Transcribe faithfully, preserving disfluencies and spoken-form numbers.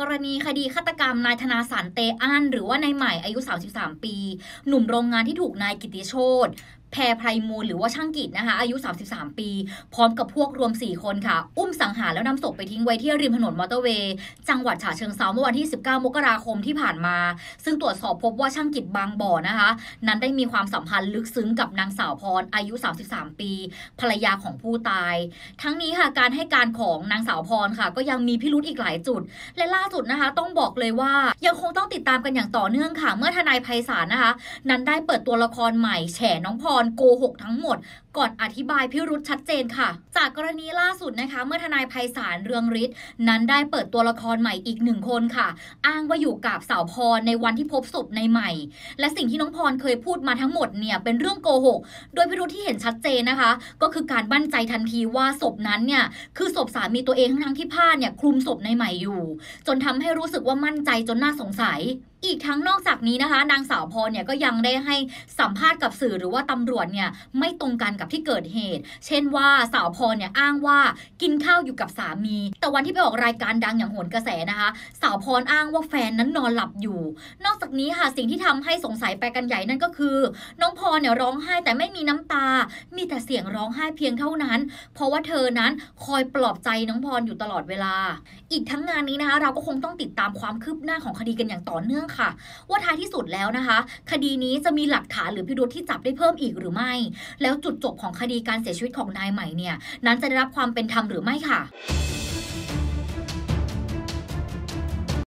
รณีคดีฆาตกรรมนายธนาสารเตอั้นหรือว่านายใหม่อายุสามสิบสามปีหนุ่มโรงงานที่ถูกนายกิติโชติแพรไพรมูลหรือว่าช่างกิจนะคะอายุสามสิบสามปีพร้อมกับพวกรวมสี่คนค่ะอุ้มสังหารแล้วนำศพไปทิ้งไว้ที่ริมถนนมอเตอร์เวย์จังหวัดฉะเชิงเทราเมื่อวันที่สิบเก้ามกราคมที่ผ่านมาซึ่งตรวจสอบพบว่าช่างกิจบางบ่อนะคะนั้นได้มีความสัมพันธ์ลึกซึ้งกับนางสาวพรอายุสามสิบสามปีภรรยาของผู้ตายทั้งนี้ค่ะการให้การของนางสาวพรค่ะก็ยังมีพิรุธอีกหลายจุดและล่าสุดนะคะต้องบอกเลยว่ายังคงต้องติดตามกันอย่างต่อเนื่องค่ะเมื่อทนายไพศาลนะคะนั้นได้เปิดตัวละครใหม่แฉน้องพรโกหกทั้งหมดก่อนอธิบายพิรุธชัดเจนค่ะจากกรณีล่าสุดนะคะเมื่อทนายไพศาลเรืองฤทธิ์นั้นได้เปิดตัวละครใหม่อีกหนึ่งคนค่ะอ้างว่าอยู่กับสาวพรในวันที่พบศพในใหม่และสิ่งที่น้องพรเคยพูดมาทั้งหมดเนี่ยเป็นเรื่องโกหกโดยพิรุธที่เห็นชัดเจนนะคะก็คือการบั่นใจทันทีว่าศพนั้นเนี่ยคือศพสามีตัวเองทั้งที่ผ้าเนี่ยคลุมศพในใหม่อยู่จนทำให้รู้สึกว่ามั่นใจจนน่าสงสัยอีกทั้งนอกจากนี้นะคะนางสาวพรเนี่ยก็ยังได้ให้สัมภาษณ์กับสื่อหรือว่าตำรวจเนี่ยไม่ตรงกันกับที่เกิดเหตุเช่นว่าสาวพรเนี่ยอ้างว่ากินข้าวอยู่กับสามีแต่วันที่ไปออกรายการดังอย่างโหนกระแสนะคะสาวพรอ้างว่าแฟนนั้นนอนหลับอยู่นอกจากนี้ค่ะสิ่งที่ทำให้สงสัยไปกันใหญ่นั่นก็คือน้องพรเนี่ยร้องไห้แต่ไม่มีน้ำตามีแต่เสียงร้องไห้เพียงเท่านั้นเพราะว่าเธอนั้นคอยปลอบใจน้องพรอยู่ตลอดเวลาอีกทั้งงานนี้นะคะเราก็คงต้องติดตามความคืบหน้าของคดีกันอย่างต่อเนื่องค่ะว่าท้ายที่สุดแล้วนะคะคดีนี้จะมีหลักฐานหรือพิรุธที่จับได้เพิ่มอีกหรือไม่แล้วจุดจบของคดีการเสียชีวิตของนายใหม่เนี่ยนั้นจะได้รับความเป็นธรรมหรือไม่ค่ะ